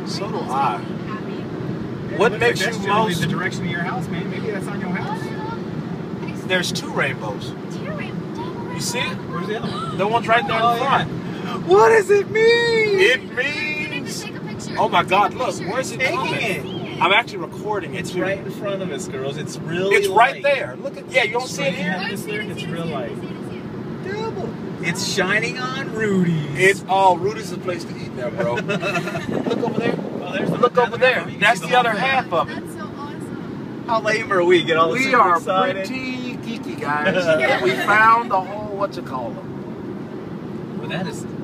So do I. What makes you most... the direction of your house, man. Maybe that's on your house. There's 2 rainbows. You see it? Where's the other one? The one's right there in front. Yeah. What does it mean? It means... Oh my God, look. Where's it coming? It. I'm actually recording it It's too. right in front of us, girls. It's really It's light. right there. Look at... Yeah, you don't see it here? It's real light. Double. It's shining on Rudy's. It's... Oh, Rudy's the place to eat there, bro. Look over there. Oh, there's the Look over there. That's the other thing. half of it. That's so awesome. How lame are we? Get all We super are excited. pretty geeky, guys. We found the whole... What's it called? Well, that is